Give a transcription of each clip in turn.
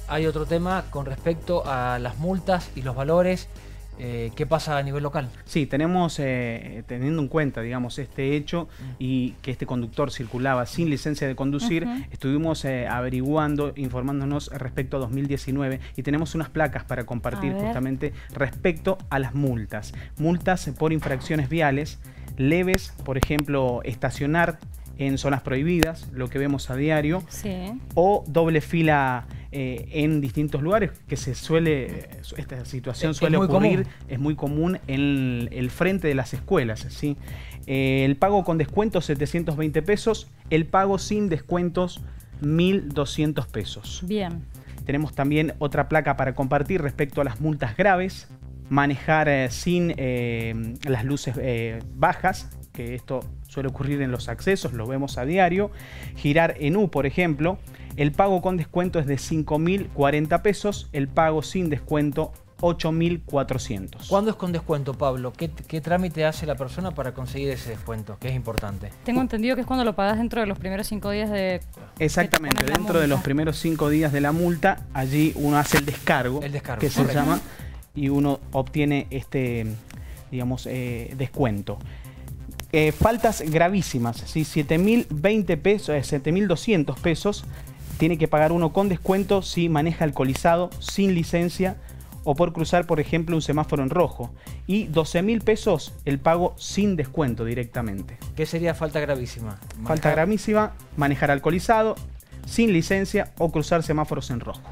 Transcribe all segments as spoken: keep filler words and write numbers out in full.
hay otro tema con respecto a las multas y los valores. Eh, ¿Qué pasa a nivel local? Sí, tenemos, eh, teniendo en cuenta, digamos, este hecho y que este conductor circulaba sin licencia de conducir, uh-huh. estuvimos eh, averiguando, informándonos respecto a dos mil diecinueve y tenemos unas placas para compartir justamente respecto a las multas. Multas por infracciones viales leves, por ejemplo, estacionar en zonas prohibidas, lo que vemos a diario, sí. o doble fila eh, en distintos lugares, que se suele, esta situación es, suele es ocurrir, común. es muy común en el frente de las escuelas, ¿sí? Eh, el pago con descuentos setecientos veinte pesos, el pago sin descuentos mil doscientos pesos. Bien. Tenemos también otra placa para compartir respecto a las multas graves, manejar eh, sin eh, las luces eh, bajas, que esto suele ocurrir en los accesos, lo vemos a diario. Girar en U, por ejemplo, el pago con descuento es de cinco mil cuarenta pesos, el pago sin descuento ocho mil cuatrocientos. ¿Cuándo es con descuento, Pablo? ¿Qué, ¿Qué trámite hace la persona para conseguir ese descuento? Que es importante. Tengo entendido que es cuando lo pagas dentro de los primeros cinco días de... Exactamente, dentro de los primeros cinco días de la multa, allí uno hace el descargo, el descargo que correcto. se llama, y uno obtiene este, digamos, eh, descuento. Eh, faltas gravísimas, ¿sí? siete mil veinte pesos, eh, siete mil doscientos pesos, tiene que pagar uno con descuento si maneja alcoholizado, sin licencia o por cruzar, por ejemplo, un semáforo en rojo. Y doce mil pesos el pago sin descuento directamente. ¿Qué sería falta gravísima? Manejar... Falta gravísima, manejar alcoholizado, sin licencia o cruzar semáforos en rojo.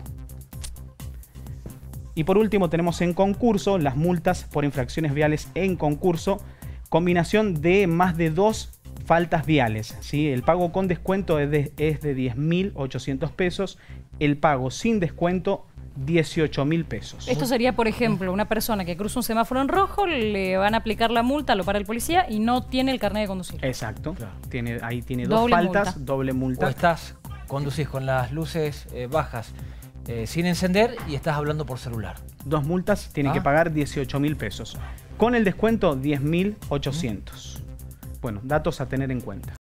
Y por último tenemos en concurso las multas por infracciones viales en concurso. Combinación de más de dos faltas viales, ¿sí? El pago con descuento es de, es de diez mil ochocientos pesos, el pago sin descuento dieciocho mil pesos. Esto sería, por ejemplo, una persona que cruza un semáforo en rojo, le van a aplicar la multa, lo para el policía y no tiene el carnet de conducir. Exacto, claro. tiene, ahí tiene doble dos faltas, multa. doble multa. O estás, conducís con las luces eh, bajas eh, sin encender y estás hablando por celular. Dos multas, tiene ah. que pagar dieciocho mil pesos. Con el descuento, diez mil ochocientos. Bueno, datos a tener en cuenta.